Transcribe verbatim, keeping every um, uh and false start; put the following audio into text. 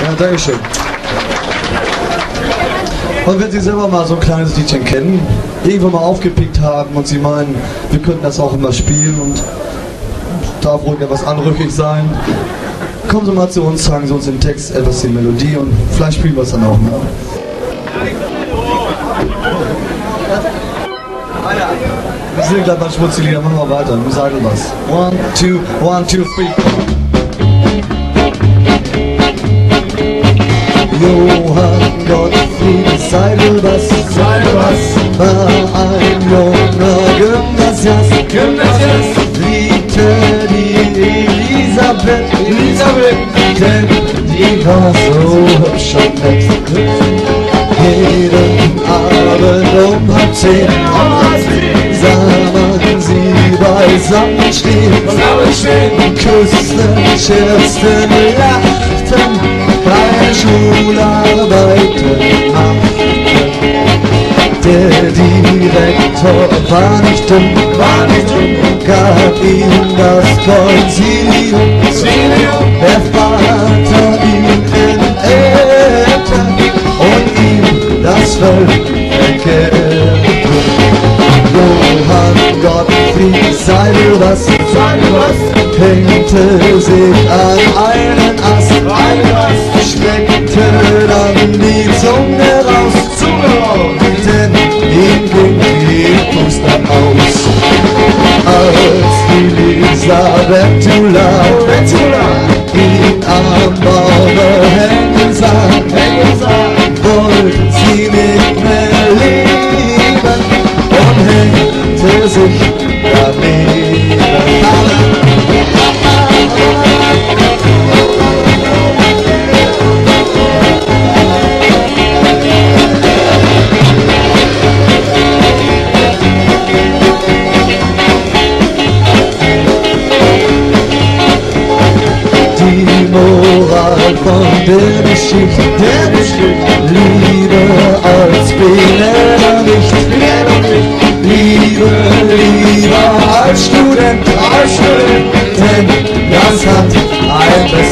Ja, Dankeschön. Und wenn Sie selber mal so ein kleines Liedchen kennen, irgendwo mal aufgepickt haben und Sie meinen, wir könnten das auch immer spielen und darf ruhig etwas anrüchig sein, kommen Sie mal zu uns, sagen Sie uns den Text, etwas die Melodie und vielleicht spielen wir es dann auch mal. Wir sind gleich bei Schmutzlieder, machen wir weiter, wir sagen was. One, two, one, two, three, four. Johann Gottfried Seidelbass, Seidelbass war ein junger Gymnasiast, Gymnasiast, liebte die Elisabeth, Elisabeth, denn die war so hübsch und nett. Jeden Abend um halb zehn sah man sie beisammen stehen, küssten, scherzten, lachten, bei Schularbeiten machten. Der Direktor war nicht dumm, war nicht dumm, gab ihm das Konzilium. Der Vater ihn entehrte und ihm das Völkerrecht. Johann Gottfried Seidelbass, hängte sich an einen Ast, streckte dann die Zunge raus, denn ihm ging die Puste aus. Als Elisabeth Tula ihn am Baume hängen sah, wollten sie nicht mehr leben und hängte sich daneben. Die Moral von der Geschichte, der Geschichte, Liebe als Benenner nicht, Liebe lieber als Student, als Student, denn das hat ein